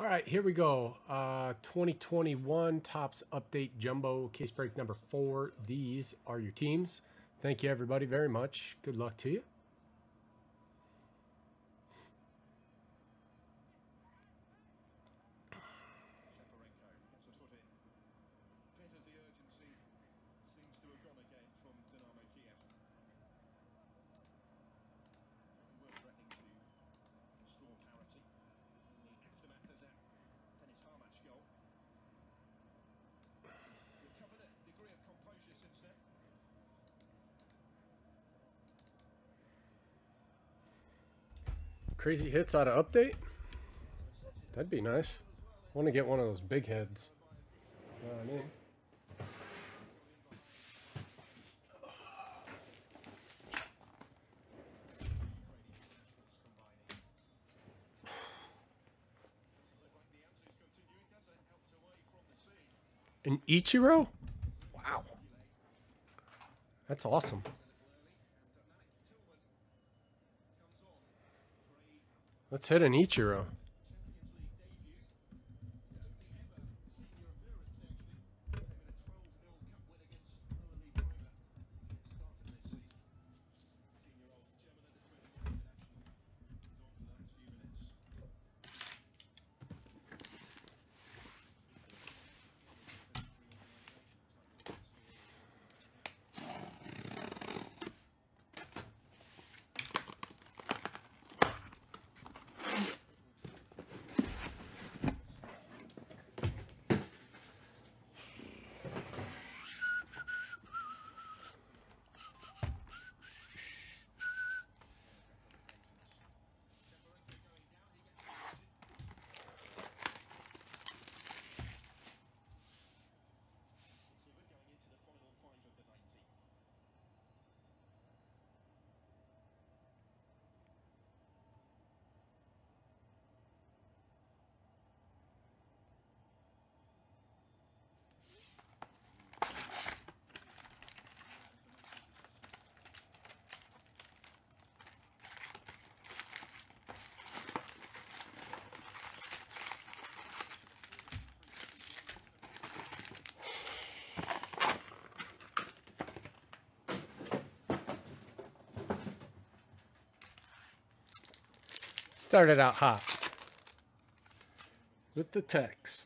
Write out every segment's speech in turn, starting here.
All right, here we go. 2021 Topps Update Jumbo Case Break number 4. These are your teams. Thank you, everybody, very much. Good luck to you. Crazy hits out of update? That'd be nice. I want to get one of those big heads. You know what I mean? An Ichiro? Wow. That's awesome. Let's hit an Ichiro. Started out hot with the text.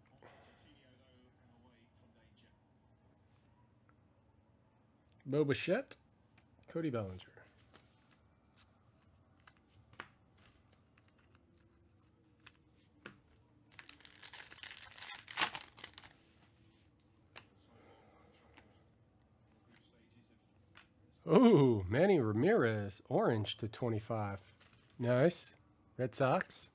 Bo Bichette, Cody Bellinger. Oh, Manny Ramirez, orange to 25. Nice. Red Sox.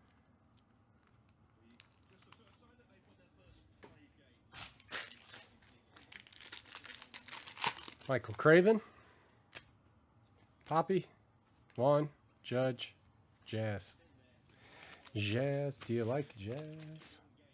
Michael Craven. Poppy. Juan. Judge. Jazz. Jazz. Do you like jazz?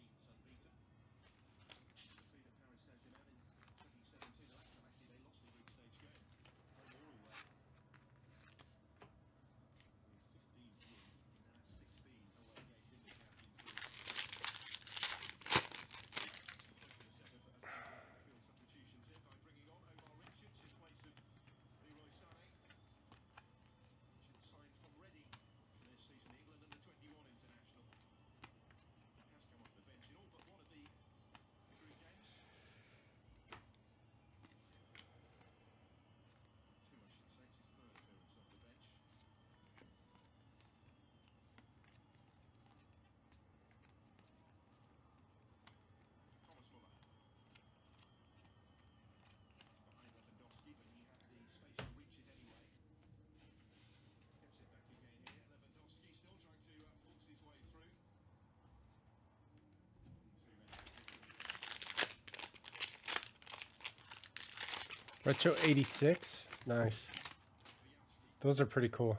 Retro 86. Nice. Those are pretty cool.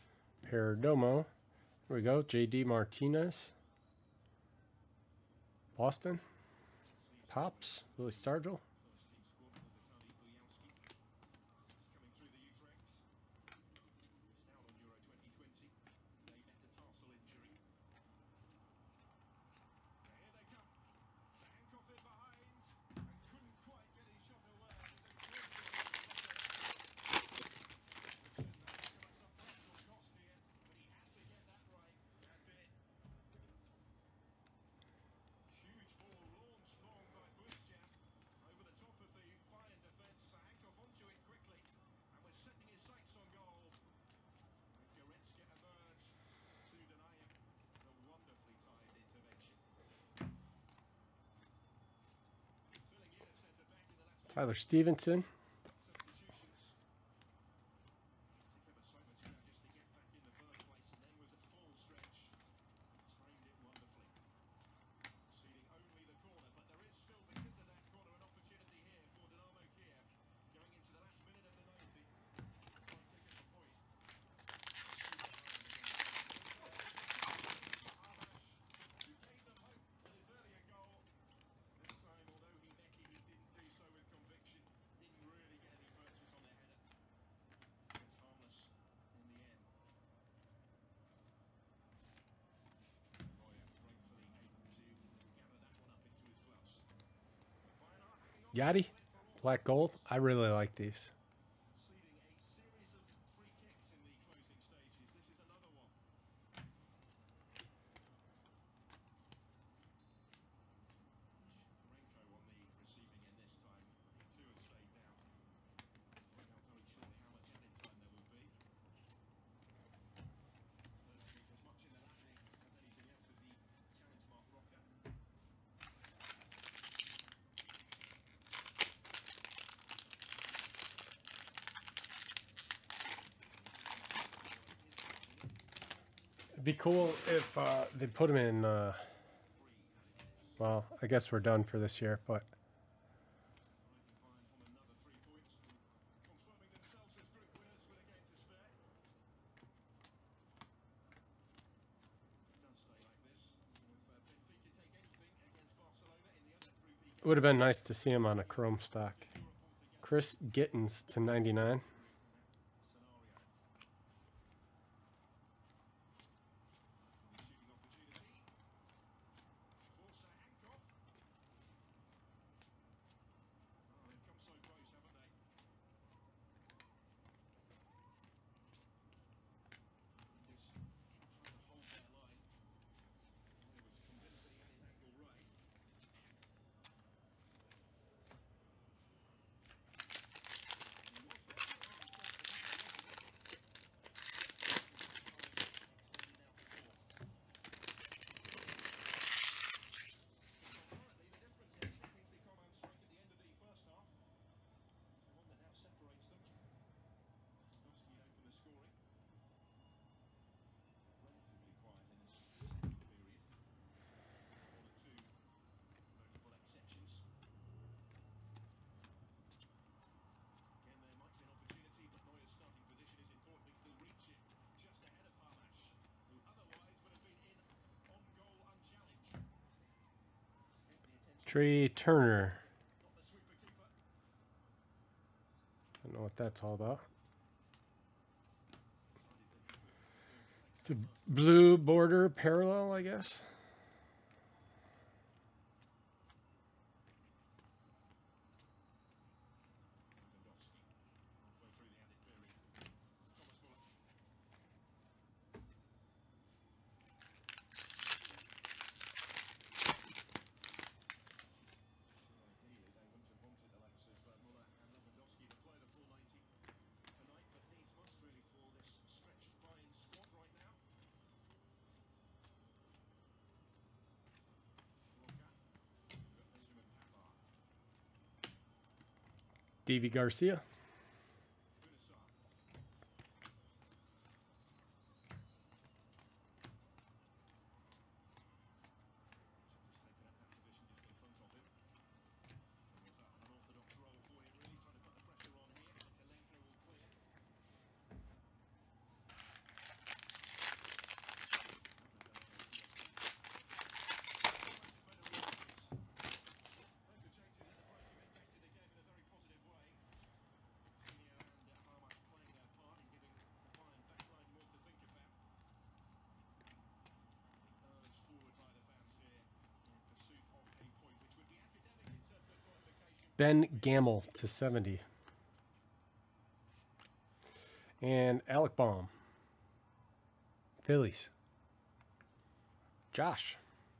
Perdomo. Here we go. JD Martinez. Boston. Pops. Willie Stargell. Tyler Stevenson. Yachty, black gold. I really like these. It'd be cool if they put them in, well, I guess we're done for this year, but it would have been nice to see him on a chrome stock. Chris Gittins to 99. Trey Turner. I don't know what that's all about. It's the blue border parallel, I guess. Davey Garcia. Ben Gamble to 70. And Alec Baum. Phillies. Josh.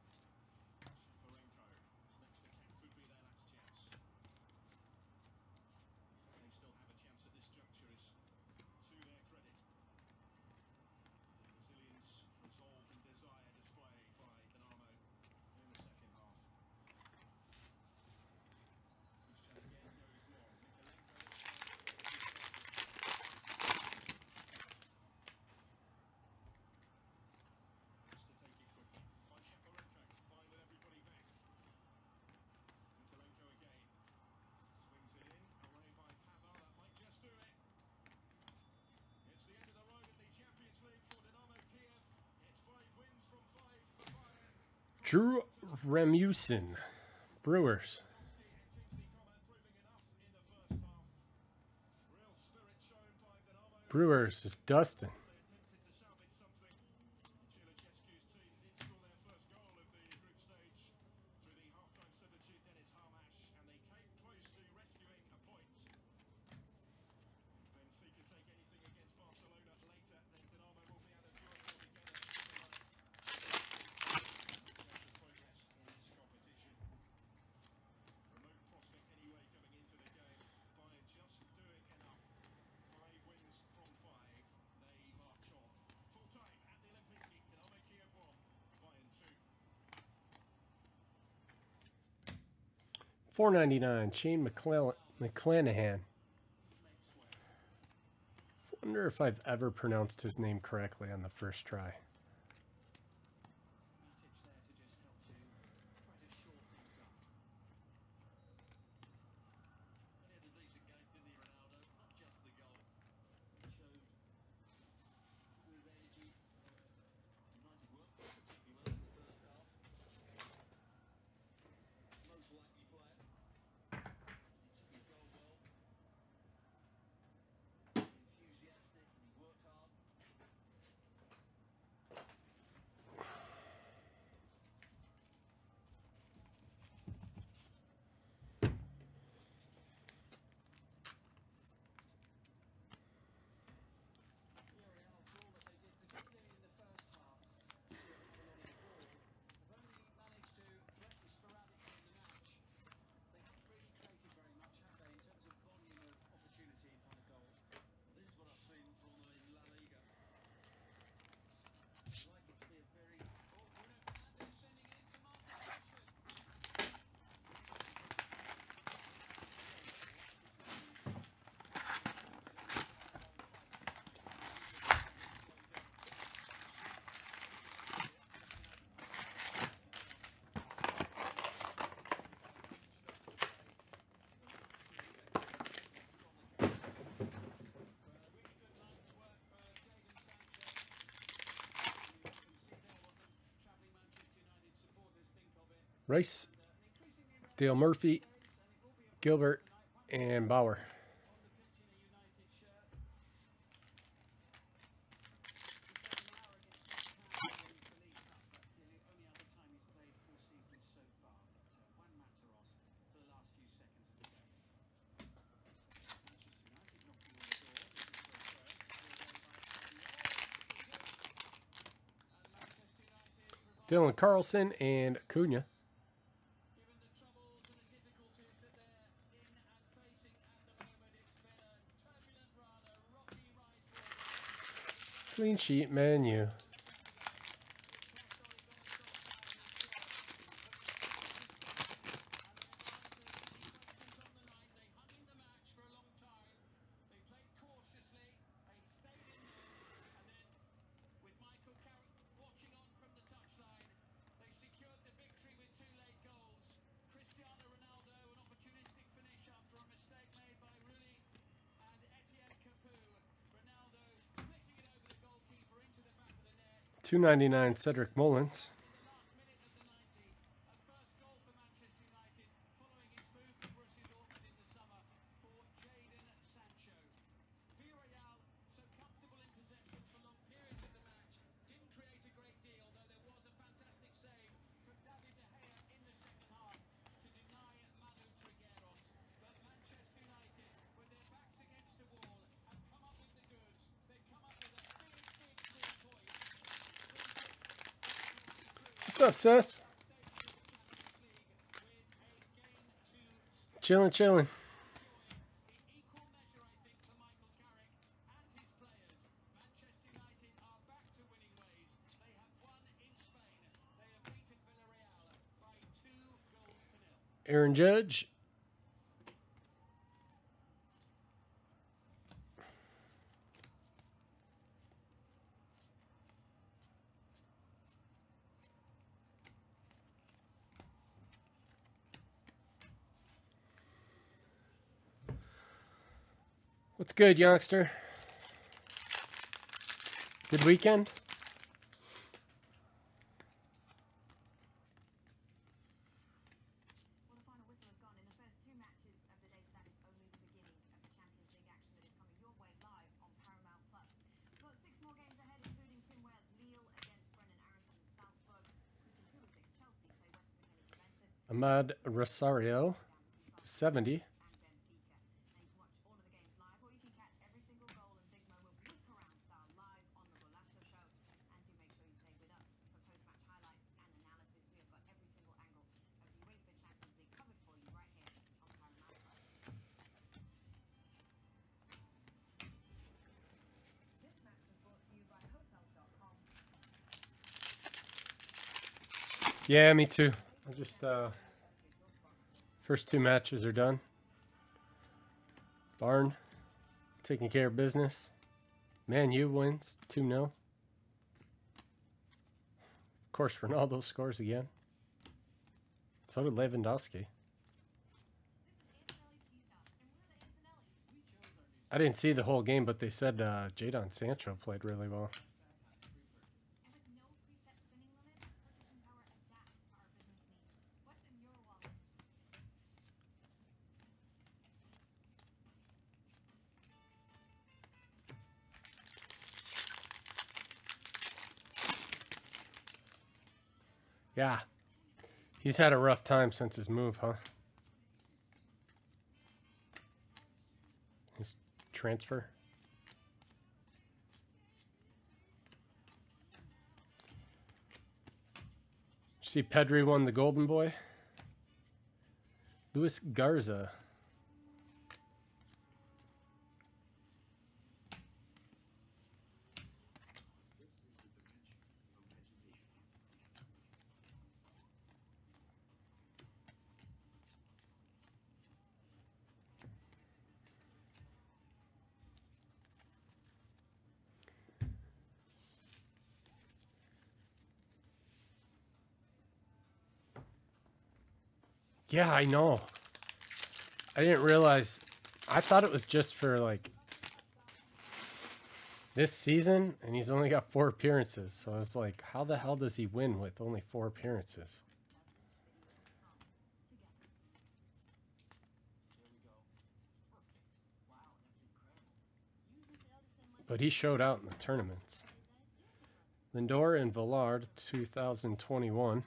Drew Remusin, Brewers. Brewers is Dustin. $4.99. Shane McClanahan. Wonder if I've ever pronounced his name correctly on the first try. Rice, Dale Murphy, Gilbert, and Bauer. Dylan Carlson and Acuna. Clean sheet menu. $2.99 Cedric Mullins. What's up, Seth? Chilling, chilling. Aaron Judge. What's good, youngster? Good weekend? Ahmad Rosario to 70. Yeah, me too. I just first two matches are done. Barn taking care of business. Man U wins 2-0. Of course, Ronaldo scores again. So did Lewandowski. I didn't see the whole game, but they said Jadon Sancho played really well. Yeah. He's had a rough time since his move, huh? His transfer. See, Pedri won the Golden Boy. Luis Garza. Yeah, I know. I didn't realize. I thought it was just for, like, this season, and he's only got 4 appearances. So I was like, how the hell does he win with only 4 appearances? But he showed out in the tournaments. Lindor and Villard, 2021.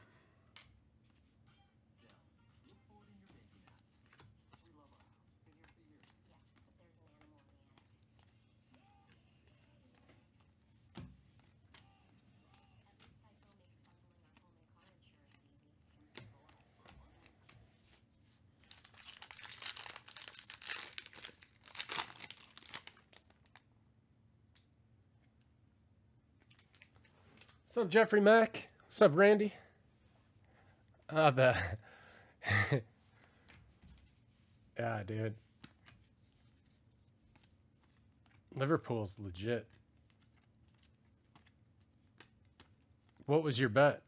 What's up, Jeffrey Mack? What's up, Randy? I bet. Yeah, dude. Liverpool's legit. What was your bet?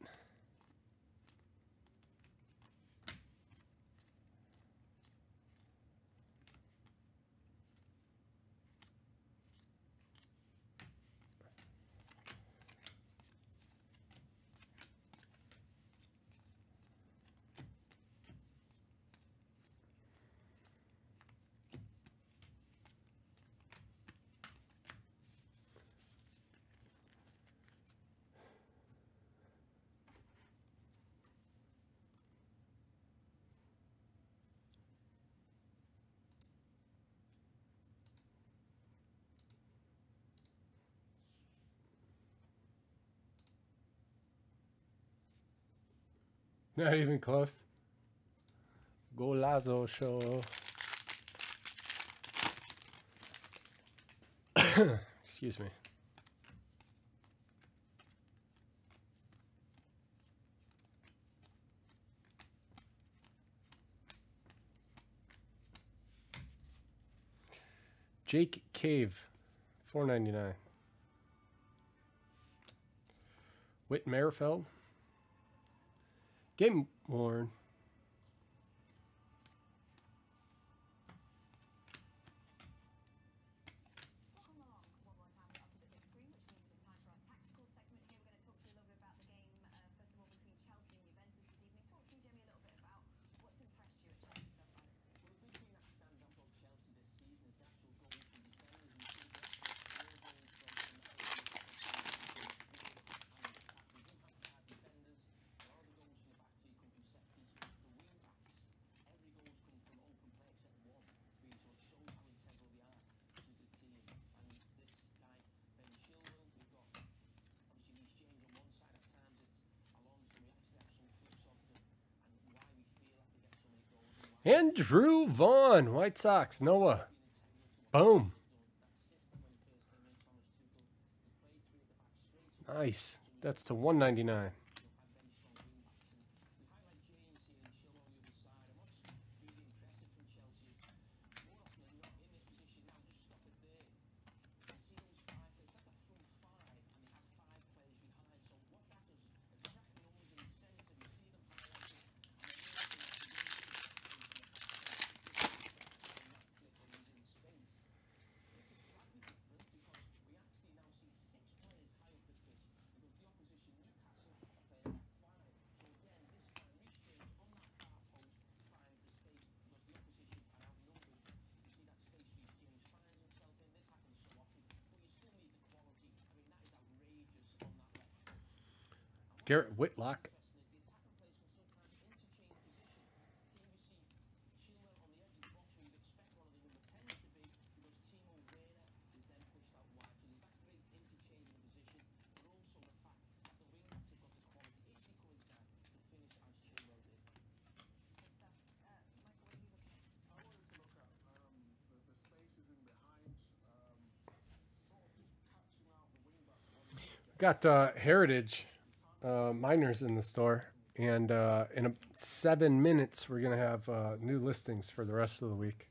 Not even close. Golazo show. Excuse me. Jake Cave, $4.99. Whit Merrifield. Game worn. Andrew Vaughn, White Sox, Noah. Boom. Nice. That's to $199. Garrett Whitlock. Got Heritage miners in the store, and in 7 minutes we're gonna have new listings for the rest of the week.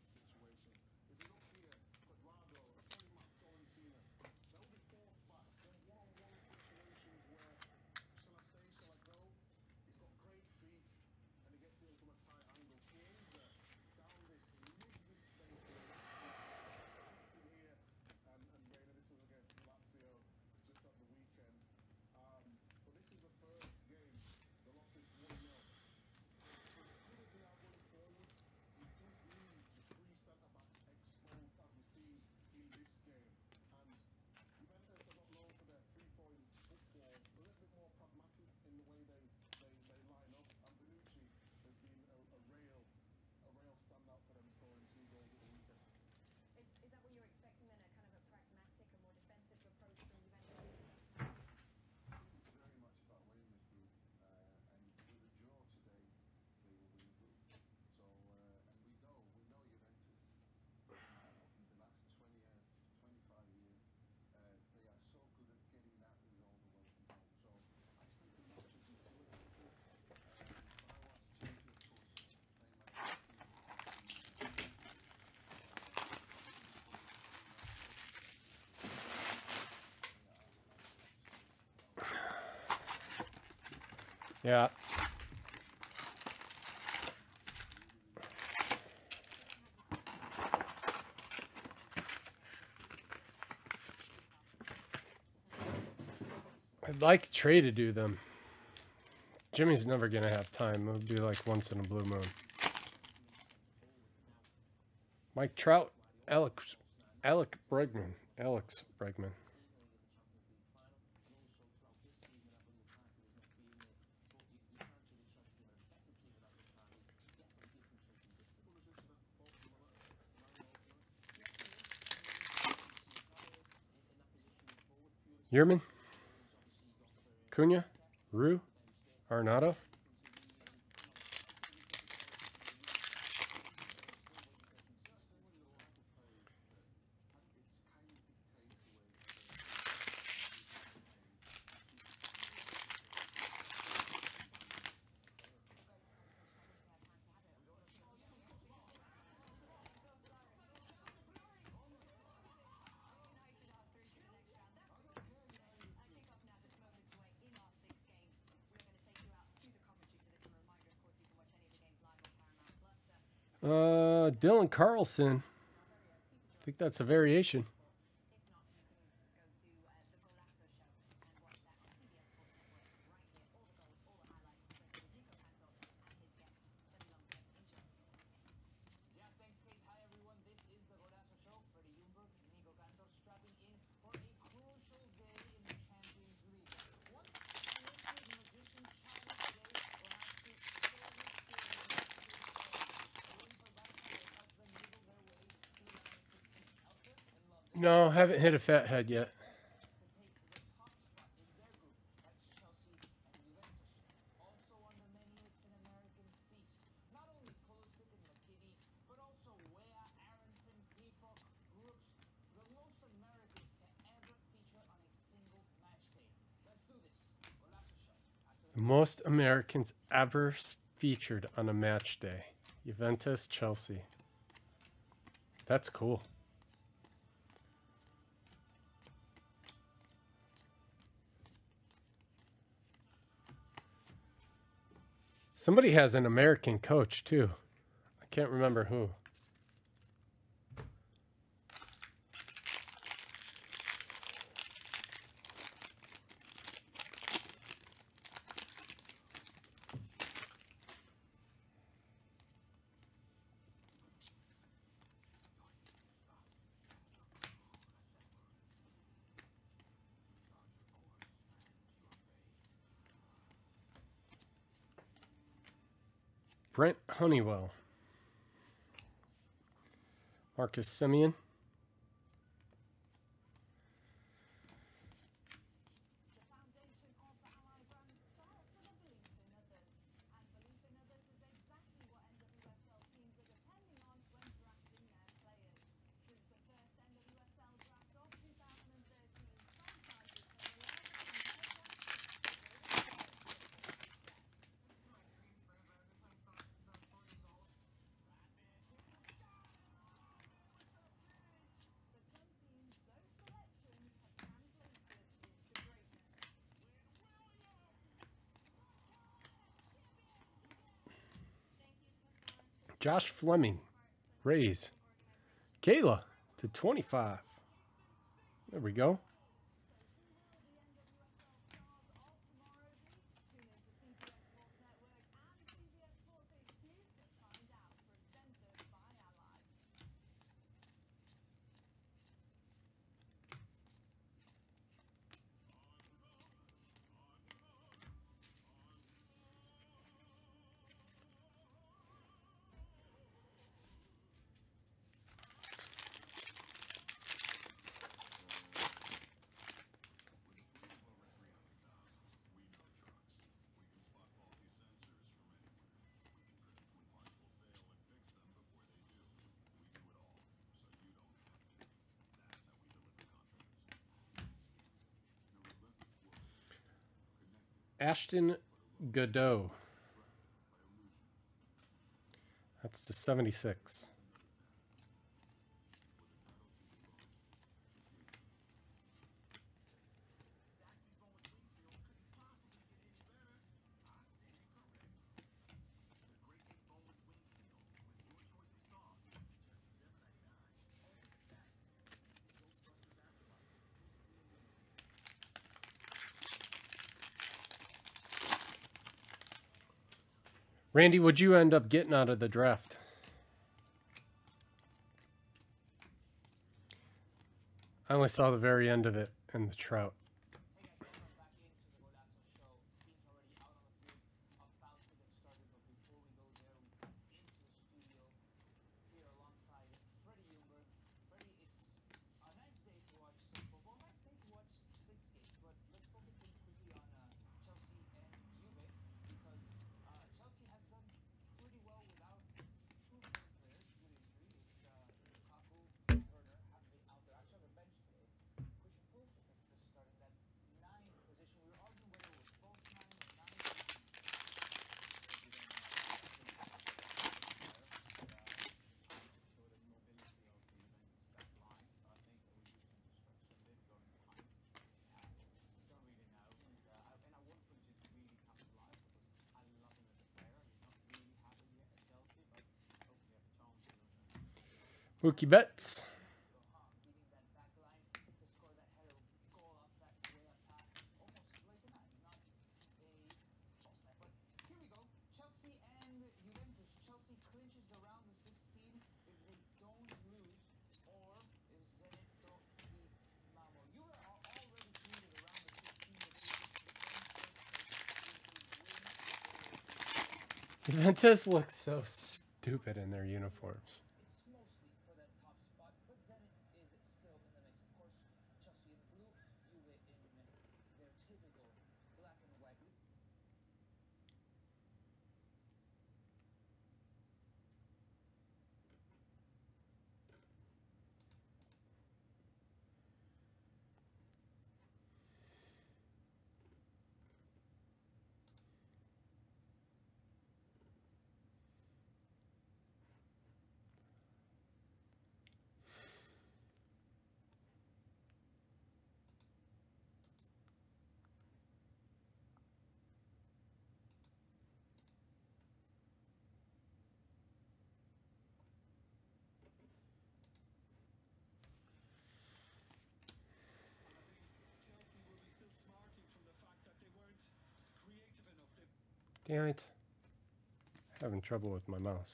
Yeah. I'd like Trey to do them. Jimmy's never going to have time. It would be like once in a blue moon. Mike Trout, Alex Bregman. Yerman, Cunha, Rue, Arenado. Dylan Carlson. I think that's a variation. No, haven't hit a fat head yet. Most Americans ever featured on a match day. Juventus, Chelsea. That's cool. Somebody has an American coach, too. I can't remember who. Brent Honeywell. Marcus Simeon. Josh Fleming, Rays. Kayla to 25. There we go. Ashton Godot. That's the 76. Randy, what'd you end up getting out of the draft? I only saw the very end of it and the Trout. Wookie bets. Juventus looks so stupid in their uniforms. Damn it. Having trouble with my mouse.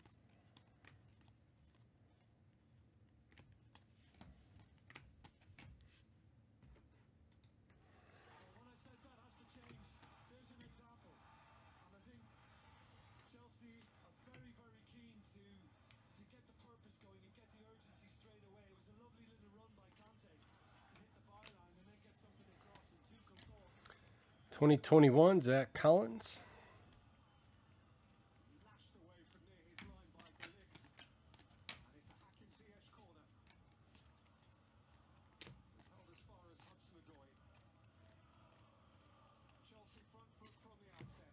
going and get the urgency straight away. It was a lovely little run by Conte to hit the byline and then get something across in 2 control. 2021, Zach Collins. Lashed away from near his line by De Ligt. And it's a Hakim Ziyech corner. Held as far as Hudson-Odoi. Chelsea front foot from the outset.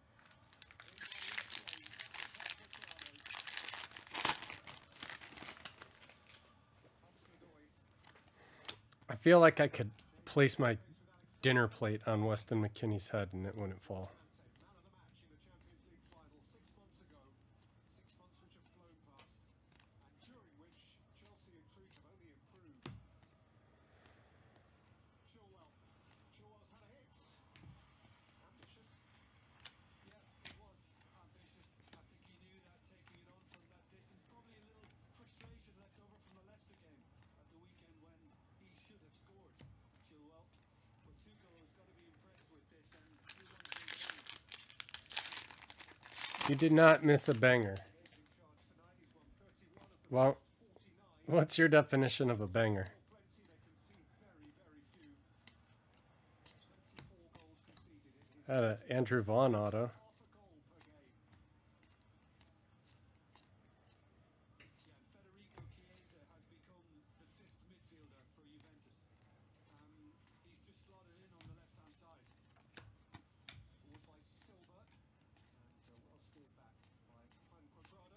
I feel like I could place my dinner plate on Weston McKennie's head and it wouldn't fall. Man of the match in the Champions League final 6 months ago. 6 months which have flown past, and during which Chelsea in truth have only improved. Chilwell's had a hit. Ambitious. Yeah, it was ambitious. I think he knew that, taking it on from that distance. Probably a little frustration left over from the Leicester game at the weekend when he should have scored. Chilwell. But Tuchel has got to be impressed with this, and he wants to improve. You did not miss a banger. Amazing charge tonight. He's won 31 of the Well, 49. what's your definition of a banger? Plenty, they concede very, very few. 24 goals conceded in his Had an Andrew Vaughn auto. half a goal per game. Yeah, and Federico Chiesa has become the 5th midfielder for Juventus. He's just slotted in on the left-hand side. Forward by Silva, and well steered back by Juan Cuadrado.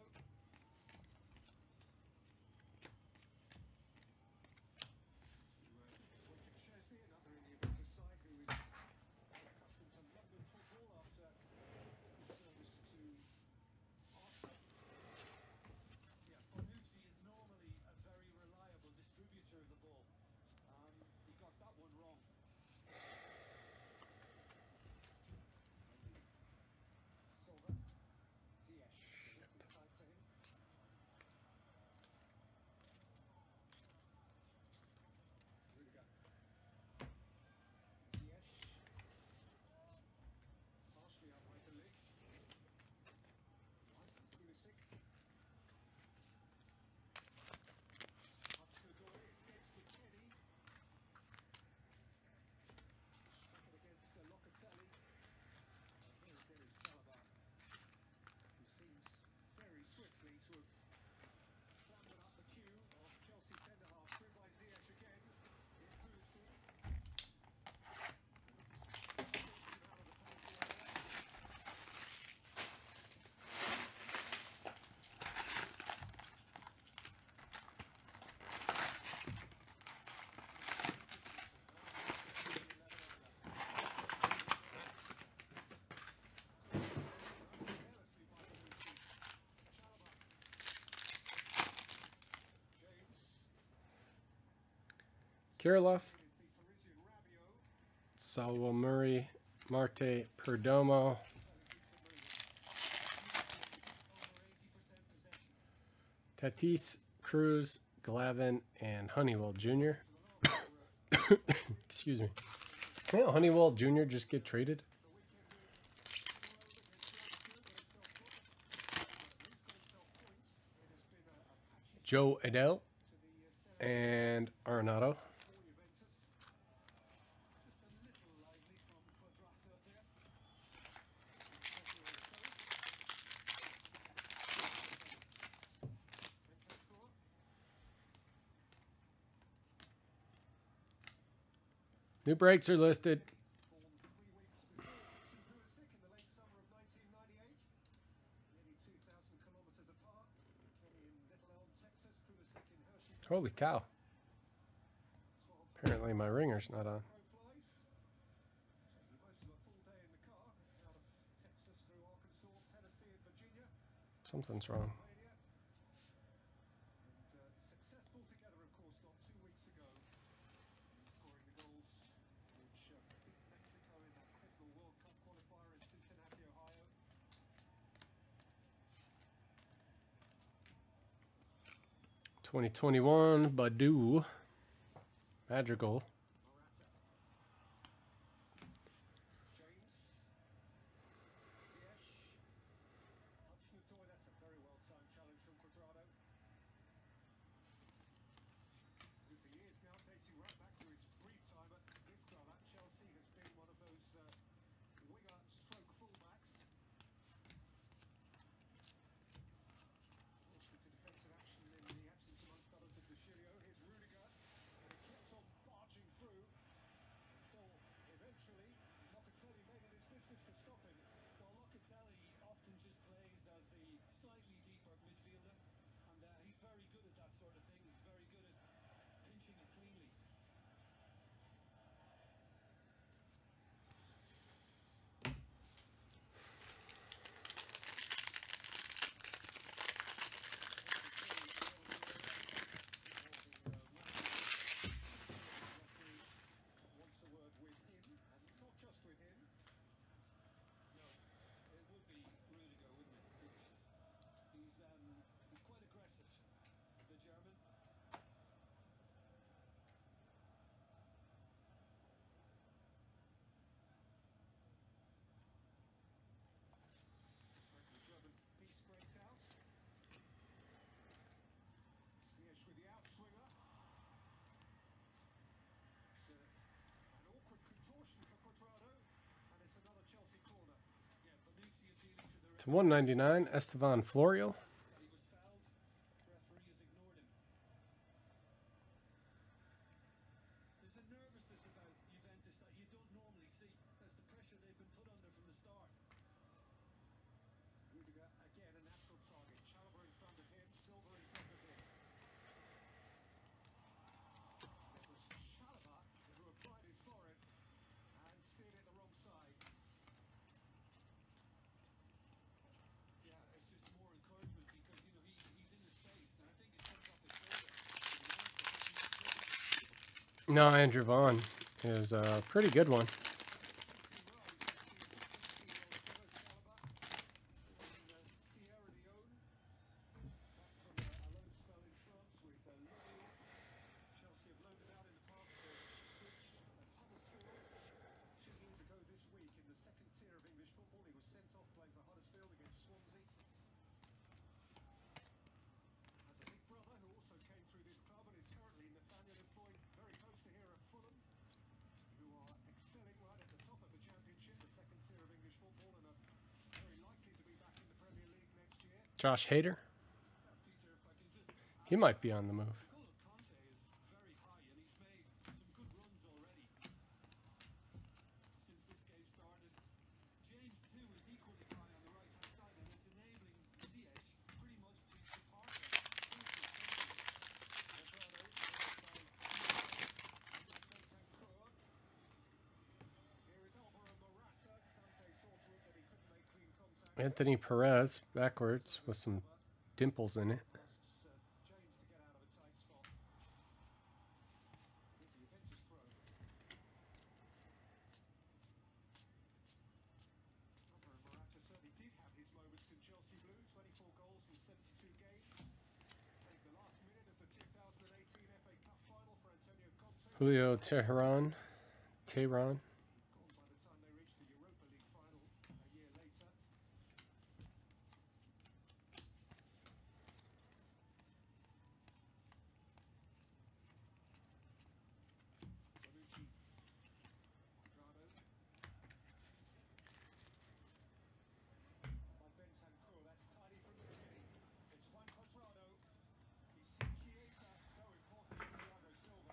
Wojciech Szczesny, another in the Juventus side who is accustomed to London football after Kirilov, Salvo Murray, Marte Perdomo, Tatis, Cruz, Glavin, and Honeywell Jr. Excuse me. Can't Honeywell Jr. just get traded? Joe Adele and Arenado. New breaks are listed. Holy cow. Apparently my ringer's not on. Something's wrong. (2021) Badu Madrigal. To 199, Estevan Florial. No, Andrew Vaughn is a pretty good one. Josh Hader. He might be on the move. Anthony Perez backwards with some dimples in it. Julio Teheran. Tehran. Gone by the time they reached the Europa League final a year later. Bonucci. Quadrado. By Bentancur. That's tidy from McKinney. It's Juan Quadrado. He's seen Chiesa. So important to Thiago Silva.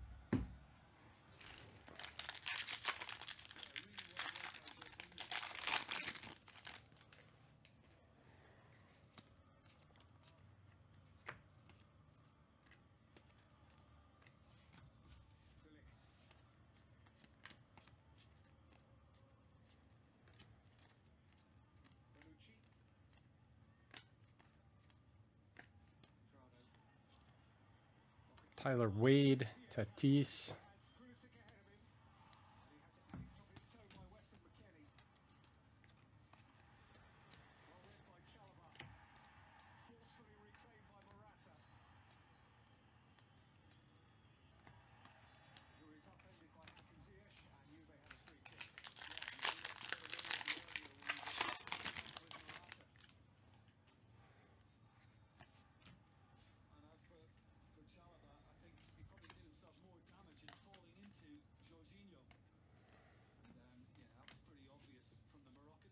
Tyler Wade. Tatis. Krulisic ahead of him. And he has it nicked off his toe by Weston McKennie. Well read by Chalaba. Forcefully reclaimed by Morata. Who is upended by Hakim Ziyech, and Juve had a free kick. And as for Chalaba, I think he probably did himself more damage in falling into Jorginho. And yeah, that was pretty obvious from the Moroccan.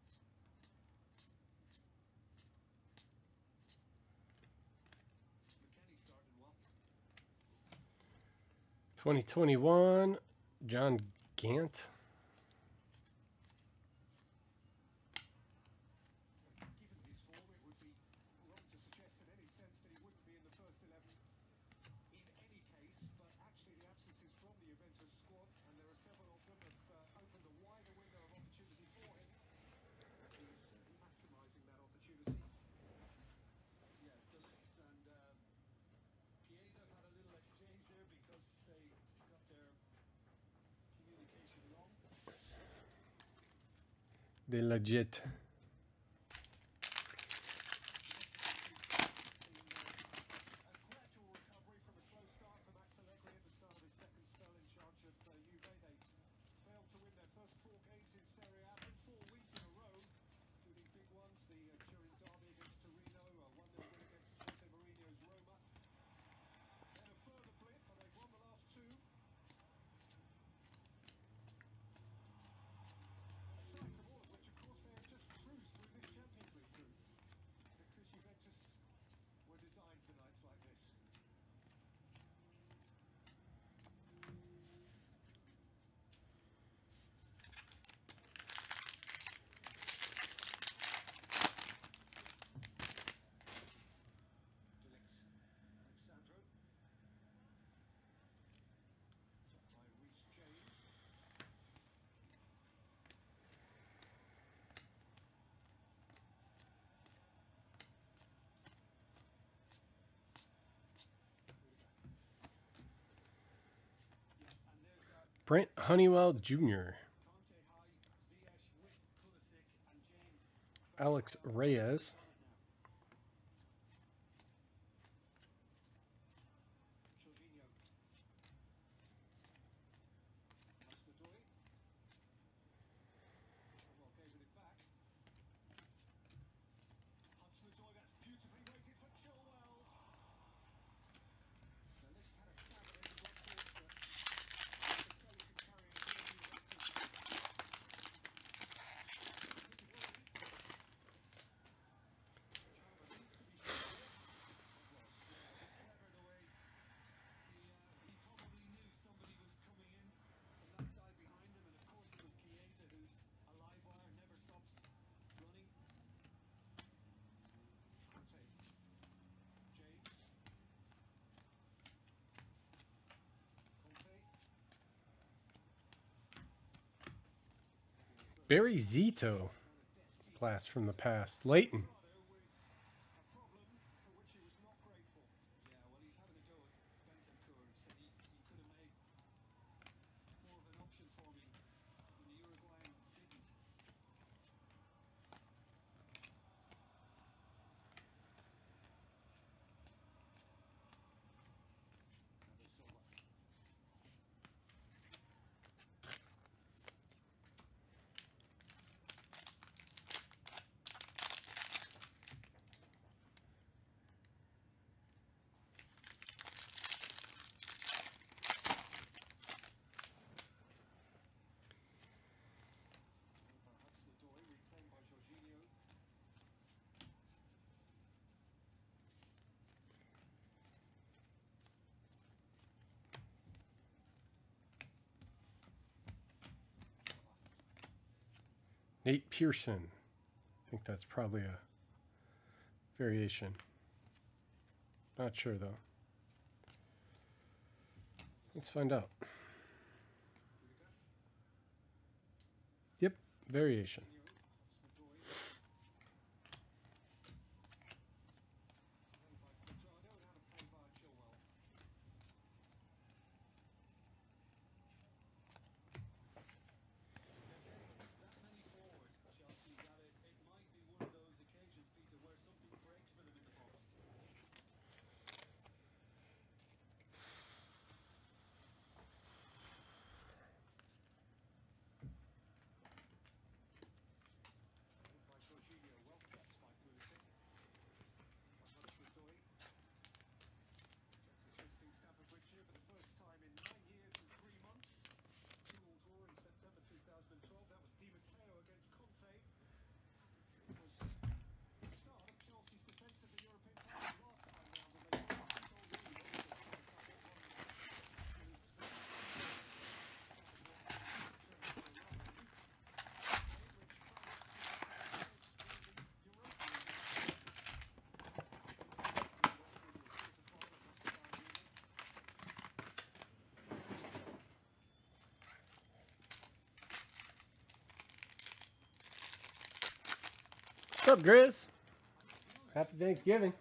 McKennie started well. 2021. John Gant. Given his form, it would be wrong to suggest in any sense that he wouldn't be in the first 11 in any case, but actually the absences from the Juventus squad, and there are several of them, have opened a wider window of opportunity for him. He is certainly maximising that opportunity. Yeah, Delix and Chiesa had a little exchange there because they got their communication wrong. De Legit. A gradual recovery from a slow start for Max Allegri at the start of his second spell in charge of Juve. They failed to win their first 4 games in Serie A in 4 weeks in a row, including big ones, the Turin derby against Torino, a 1-0 win against Jose Mourinho's Roma. Then a further blip, but they've won the last 2. Aside from all of which, of course, they have just cruised through this Champions League group, because Juventus were designed for nights like this. Delix, Alexandro. By Reece James. And there's Brent Honeywell Jr. Conte high, Ziyech with Pulisic and James. Alex Reyes. Jorginho. Hudson-Odoi. Well, gave it back. Hudson-Odoi, that's beautifully weighted for Chilwell. Now, this had a stab at it, he got forced, but Balotelli could carry it in the Barry Zito. Blast from the past. Leighton. with a problem for which he was not grateful. Yeah, well, he's having a go at Bentancur and said he could have made more of an option for me when the Uruguayan didn't. Silva. Nate Pearson. I think that's probably a variation. Not sure though. Let's find out. Yep, variation. What's up, Grizz? Happy Thanksgiving.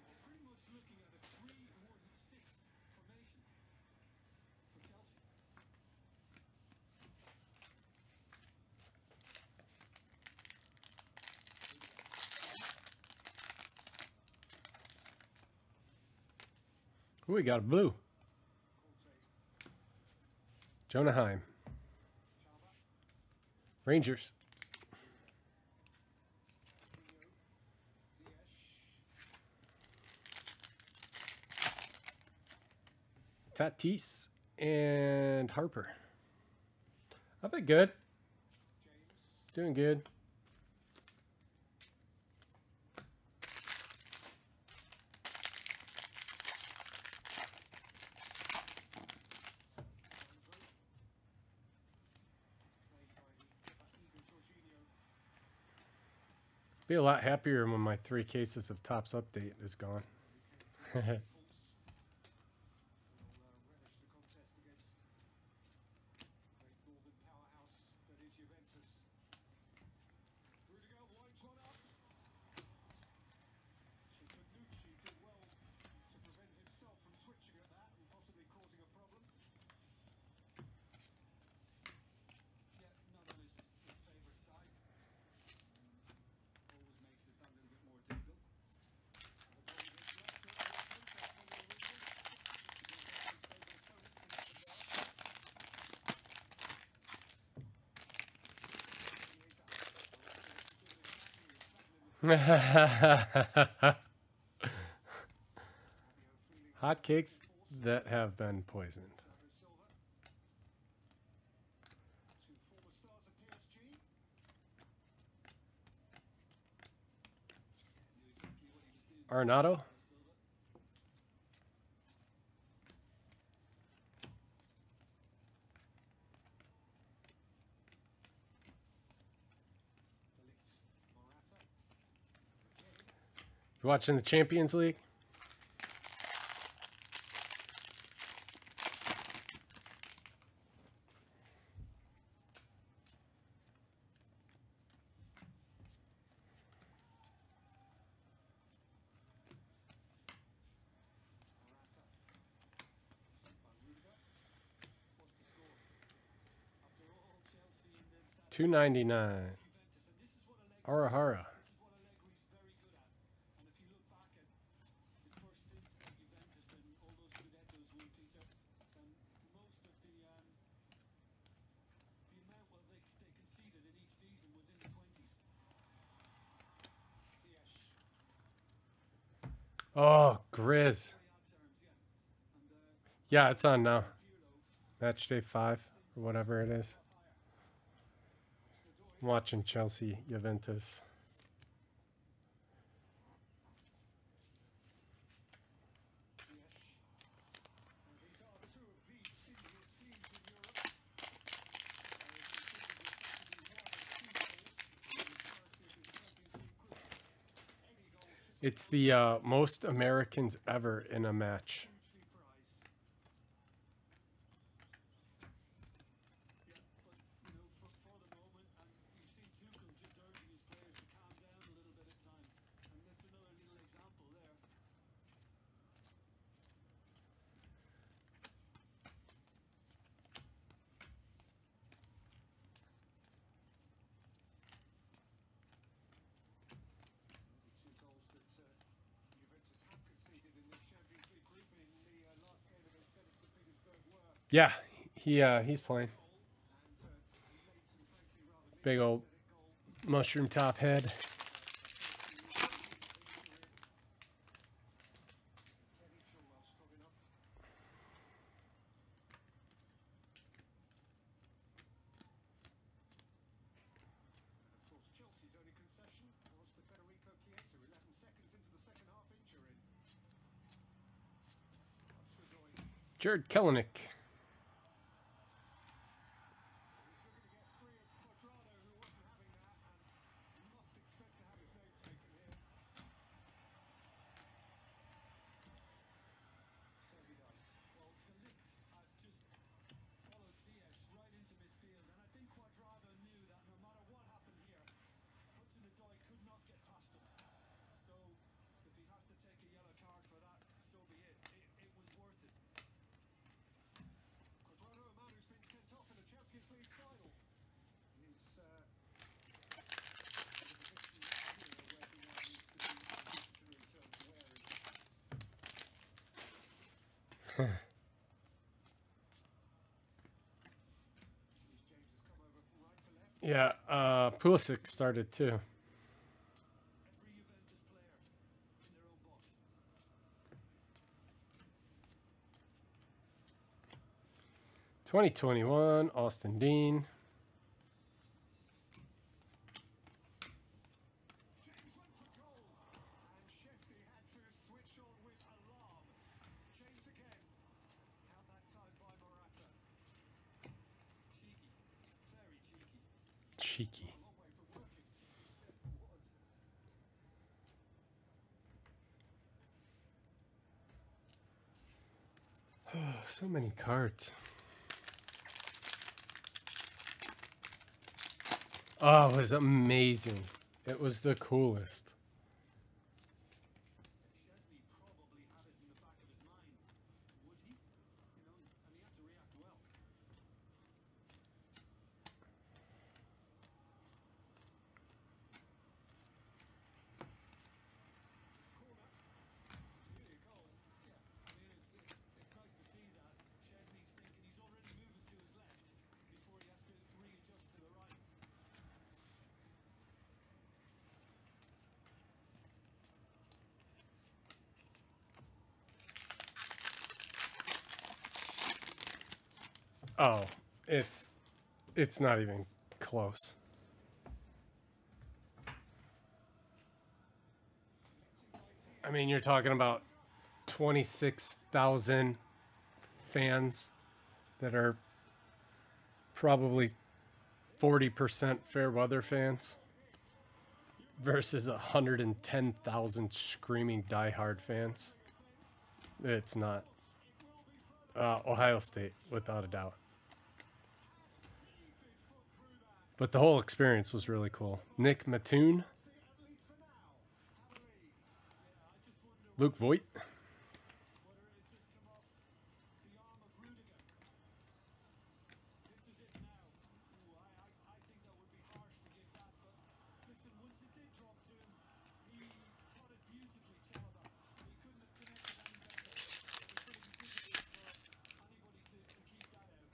Ooh, we got a blue. Jonah Heim. Rangers. Tatis and Harper. I've been good. Doing good. Be a lot happier when my 3 cases of Topps Update is gone. Hot cakes that have been poisoned. Arenado. You watching the Champions League? $2.99. Arahara. Oh, Grizz. Yeah, it's on now. Match day 5 or whatever it is. I'm watching Chelsea, Juventus. It's the most Americans ever in a match. hugely prized. Yeah, but you know, for the moment, and you've seen Tuchel just urging his players to calm down a little bit at times, and that's another little example there. The two goals that Juventus have conceded in this Champions League grouping in the last game against Zenit St. Petersburg were Yeah, he's playing. goal and a late and frankly rather Big old pathetic goal. mushroom top head. Kenny Chilwell struggling up. And of course, Chelsea's only concession was to Federico Chiesa, 11 seconds into the second half injury. Hudson-Odoi, Jared Kellenick. he's looking to get free of Cuadrado, who wasn't having that, and must expect to have his name taken here. So he does. Well, the Ligt had just followed Ziyech right into midfield, and I think Cuadrado knew that no matter what happened here, Hudson-Odoi could not get past him. So if he has to take a yellow card for that, so be it. It was worth it. Cuadrado, a man who's been sent off in a Champions League final, is in a position here where he now needs to be particular in terms of where is Reece James has come over from right to left. Yeah, Pulisic started too. Every Juventus player in their own box. 2021, Austin Dean. James went for goal, and Chesney had to switch on with alarm. James again, held that time by Morata. Cheeky, very cheeky. Cheeky. A long way from working. It was. So many cards. Oh, it was amazing. It was the coolest. Chesney probably had it in the back of his mind. Would he? You know, and he had to react well. Corner. Really a goal. Yeah. I mean, it's nice to see that. Chesney's thinking he's already moving to his left before he has to readjust to the right. Oh, it's not even close. I mean, you're talking about 26,000 fans that are probably 40% fair weather fans versus 110,000 screaming diehard fans. It's not. Ohio State, without a doubt. But the whole experience was really cool. Nick Mattoon, Luke Voigt. Whether it had just come off the arm of Rudiger. This is it now. Ooh, I think that would be harsh to give that, but listen, once it did drop to him, he caught it beautifully, Chalobah. He couldn't have connected any better. It was going to be difficult for anybody to keep that out.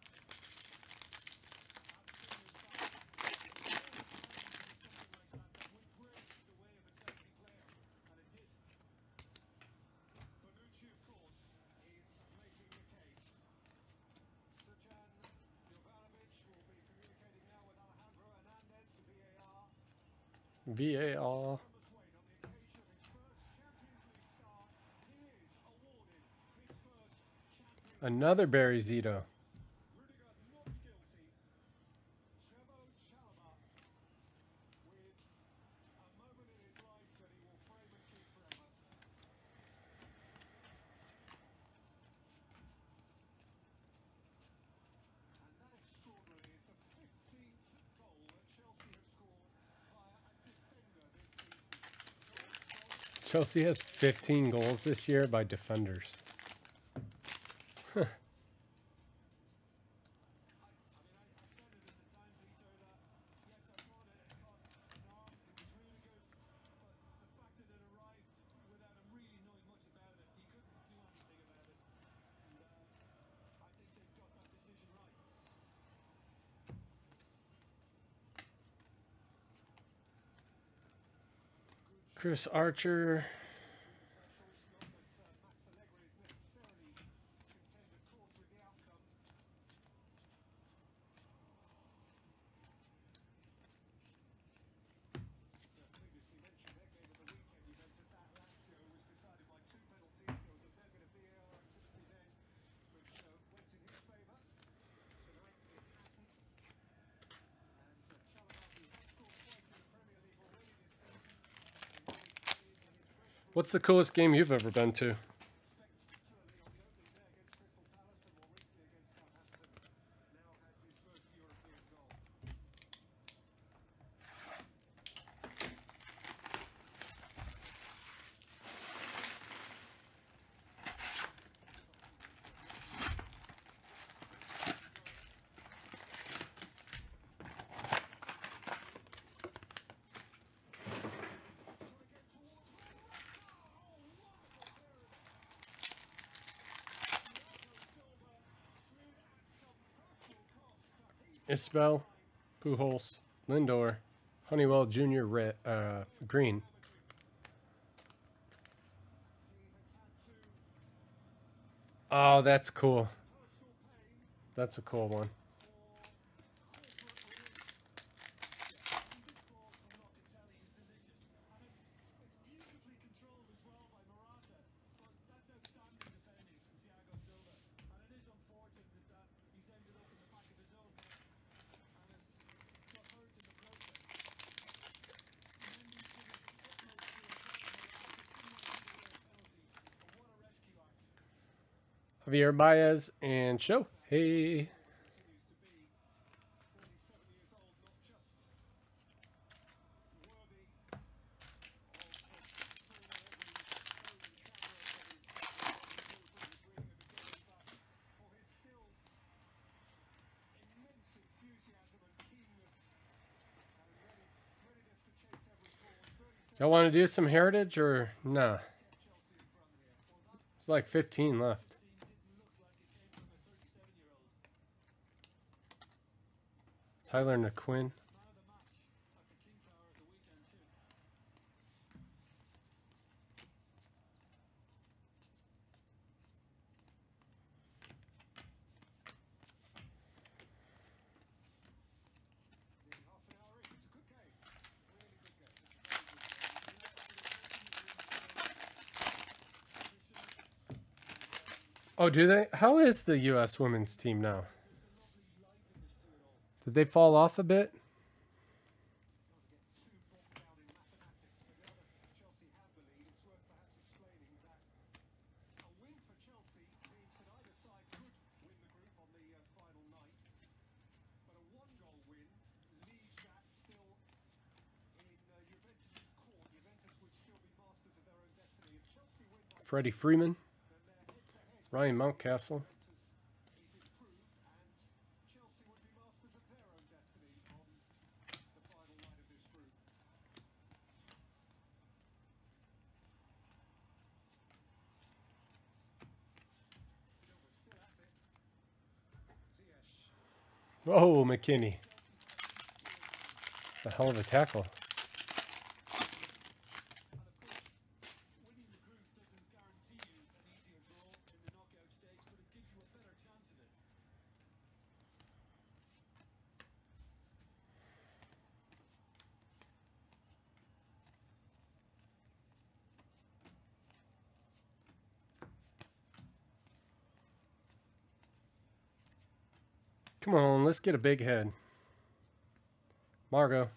That would break the way of a Chelsea player, and it did. Bonucci, of course, is making the case. Srđan Jovanovic will be communicating now with Alejandro Hernandez, the VAR. VAR. Thomas Wayne, on the occasion of his first Champions League start, he is awarded his first Champions League. Another Barry Zito. Rudiger not guilty. Trevoh Chalobah with a moment in his life that he will frame and keep Chelsea has 15 goals this year by defenders. Chris Archer. What's the coolest game you've ever been to? Isbell, Pujols, Lindor, Honeywell Jr. Red, green. Oh, that's cool. That's a cool one. Javier Baez and Show. Hey. Y'all want to do some heritage or nah? It's like 15 left. Tyler McQuinn. Oh, do they? How is the U.S. women's team now? Did they fall off a bit? Freddie Freeman, Ryan Mountcastle. Oh, McKinney. A hell of a tackle. Come on, let's get a big head. Margot.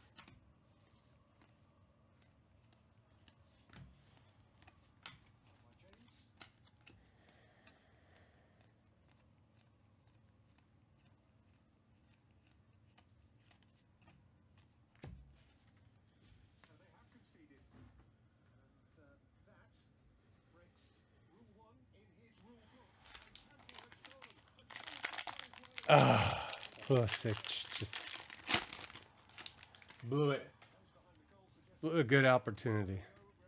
Pulisic just blew it. Blew a good opportunity.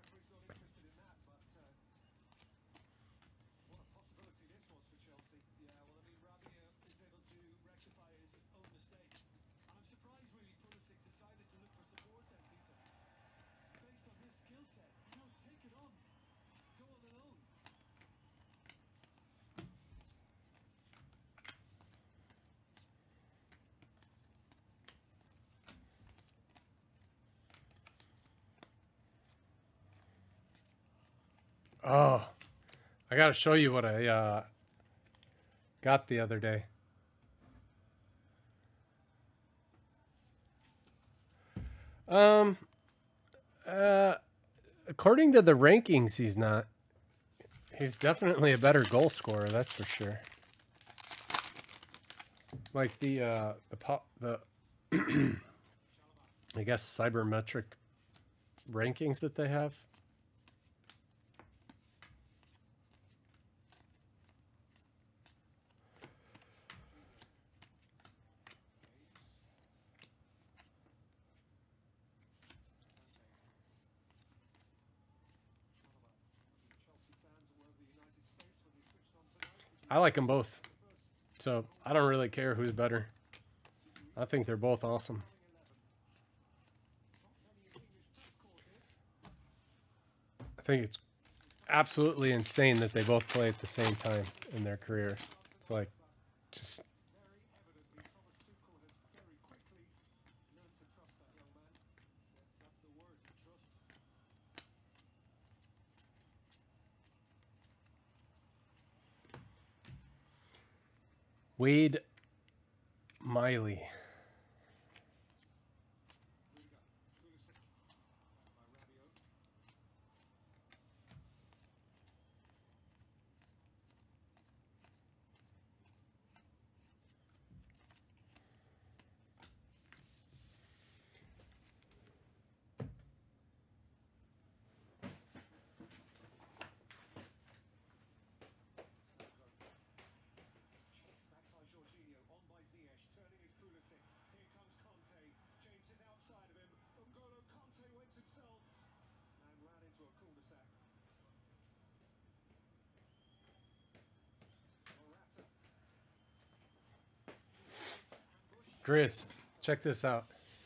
Oh, I gotta show you what I got the other day. According to the rankings, he's not. He's definitely a better goal scorer, that's for sure. Like the I guess cybermetric rankings that they have. I like them both, so I don't really care who's better. I think they're both awesome. I think it's absolutely insane that they both play at the same time in their careers. It's like, just... Wade Miley. Grizz, check this out.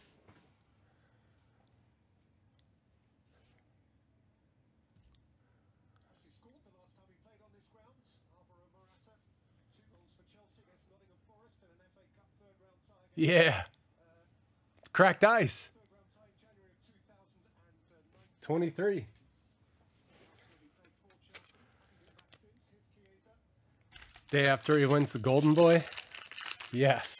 Yeah. Cracked ice. 23. Day after he wins the Golden Boy? Yes.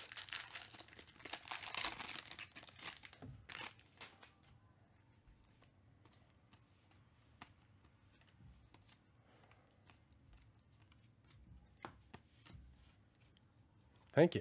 Thank you.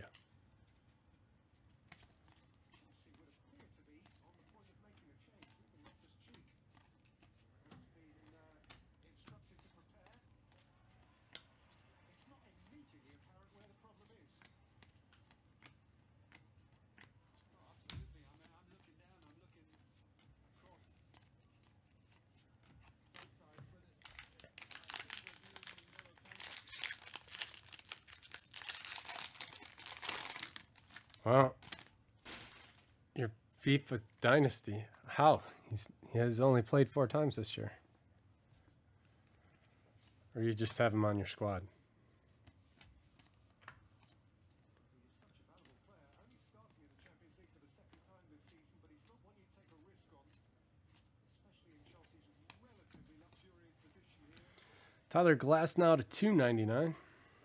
Well, your FIFA Dynasty. How? He has only played 4 times this year. Or you just have him on your squad. Tyler Glass now to $2.99.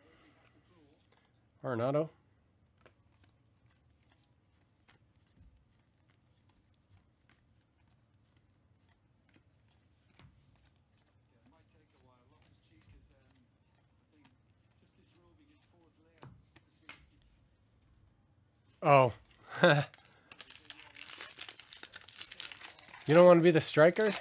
Arenado. Oh. You don't want to be the striker?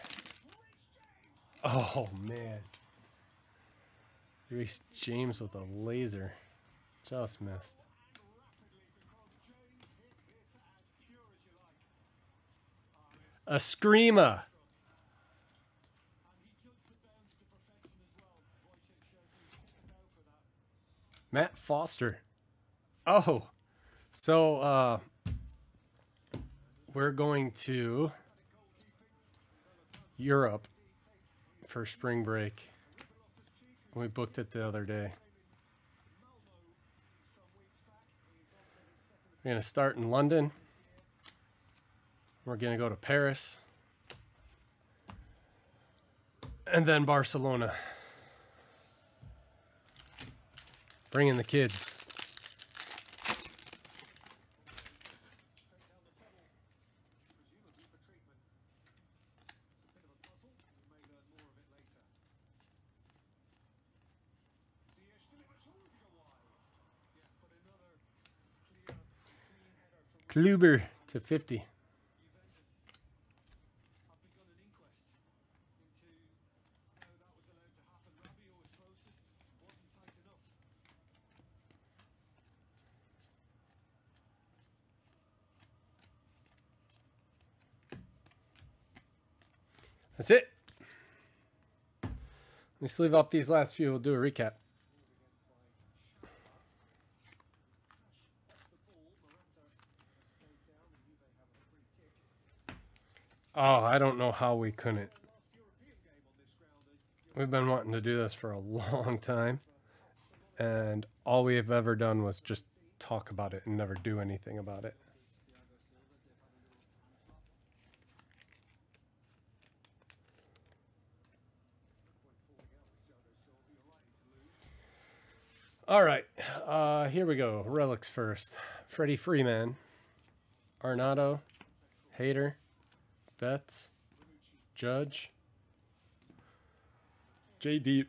Oh, man. Reece James with a laser. Just missed. A Screamer. Matt Foster. Oh, so we're going to Europe for spring break. We booked it the other day. We're going to start in London. We're going to go to Paris. And then Barcelona. Bring in the kids. Kluber to 50. That's it. Let's leave up these last few. We'll do a recap. Oh, I don't know how we couldn't. We've been wanting to do this for a long time. And all we have ever done was just talk about it and never do anything about it. All right, here we go. Relics first. Freddie Freeman, Arnado, Hader, Betts, Judge, JD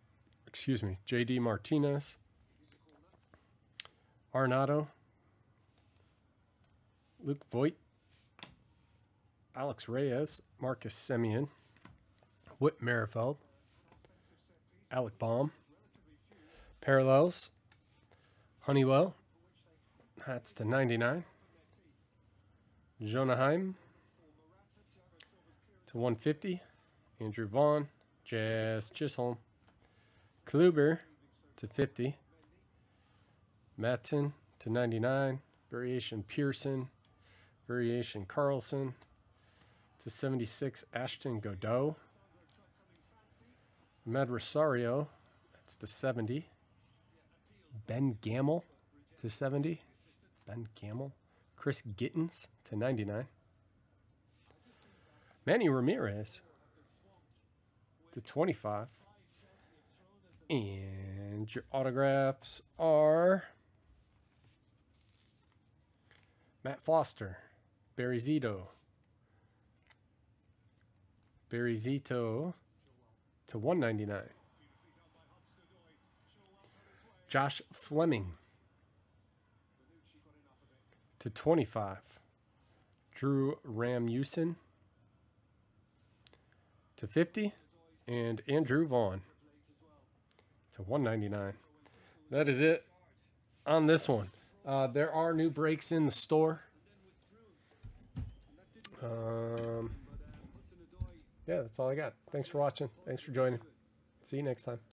Martinez, Arnado, Luke Voigt, Alex Reyes, Marcus Semien, Whit Merrifield, Alec Baum, Parallels, Honeywell, that's to 99, Jonaheim to 150, Andrew Vaughn, Jazz Chisholm, Kluber to 50, Matten to 99, Variation Pearson, Variation Carlson to 76, Ashton Godot, Med Rosario, that's to 70, Ben Gamble to 70, Ben Gamble, Chris Gittins to 99, Manny Ramirez to 25, and your autographs are Matt Foster, Barry Zito to 199, Josh Fleming to 25, Drew Ramusin to 50, and Andrew Vaughn to 199. That is it on this one. There are new breaks in the store. Yeah, that's all I got. Thanks for watching. Thanks for joining. See you next time.